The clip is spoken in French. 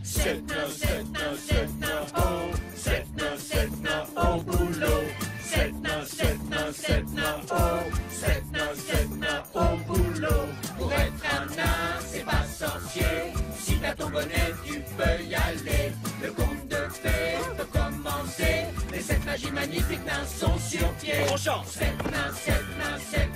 Sept nains, oh. Sept nains au boulot. Sept nains, oh. Sept nains au boulot. Pour être un nain, c'est pas sorcier. Si t'as ton bonnet, tu peux y aller. Le conte de fées peut commencer. Les sept magies magnifiques nains sont sur pied. On chante. Sept nains,